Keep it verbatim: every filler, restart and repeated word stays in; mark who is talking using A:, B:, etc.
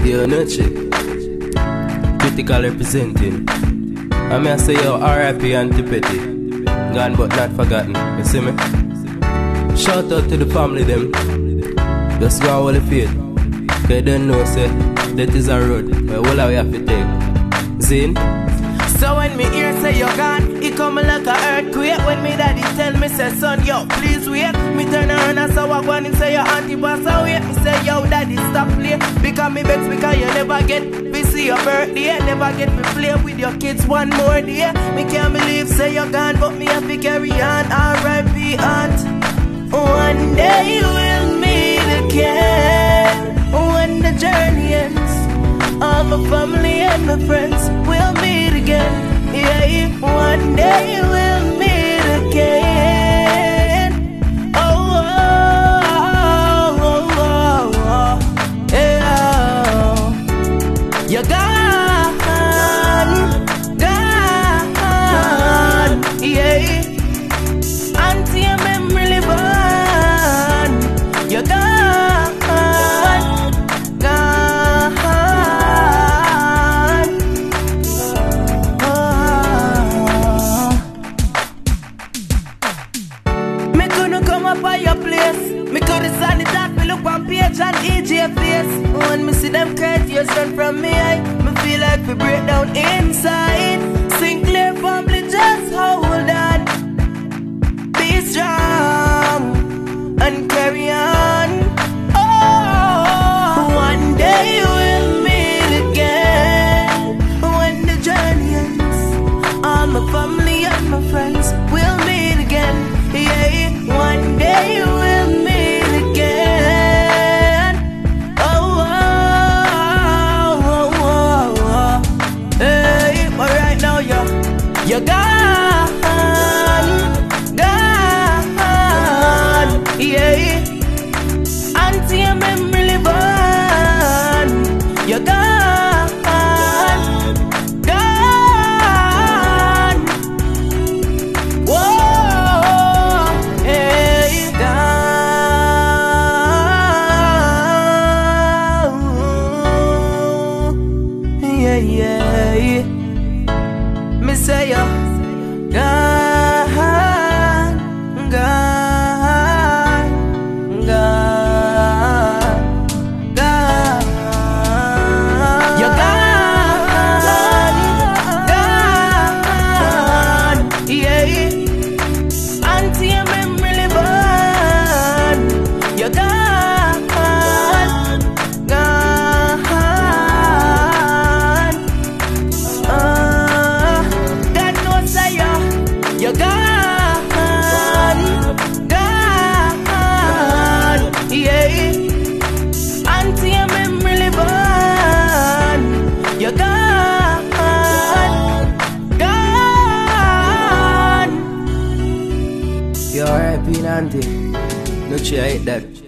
A: Yo, Nutchi, critical representing. I may say yo, R I P and Tipeti, gone but not forgotten. You see me? Shout out to the family them. Just go all the faith. They don't know say that is a road where all we have to take. Zin.
B: So when me hear say you're gone, it come like a earthquake. When me daddy tell me say son, yo, please wait. Me turn around and so I go and say your auntie pass away. Me say yo, daddy stop play. Because me vex because you never get to see your birthday. Never get to play with your kids one more day. Me can't believe say you're gone, but me have to carry on. R I P aunt. One day we'll meet again. When the journey ends, all my family and my friends will meet again. Yeah, one day we'll meet again. Oh, oh, oh, oh, oh. Yeah. You're gone, gone. Yeah, auntie, your memory live on. You're gone. Me coulda stand it out, me look on page and E J face. When me see them courteous run from me, I me feel like we break down inside. Sinclair family, just hold on. Be strong and carry on. Oh, one day we'll meet again. When the journey ends, all my family and my friends will meet again. Yeah, one day we'll meet again. Oh, oh, oh, oh, oh. Hey, but right now you're, you're gone, gone. Yeah, auntie, your memory live on. You're gone, gone. Whoa, hey, gone. Yeah, yeah. Me say you're gone, gone, gone, gone. You're gone, gone. Yeah, auntie, your memory live on. You're gone, gone. Uh, God knows that you're, you're gone, gone. Yeah, auntie, your memory live on. You're gone, gone.
A: Yo, R I P auntie. Nutchi, I hate that.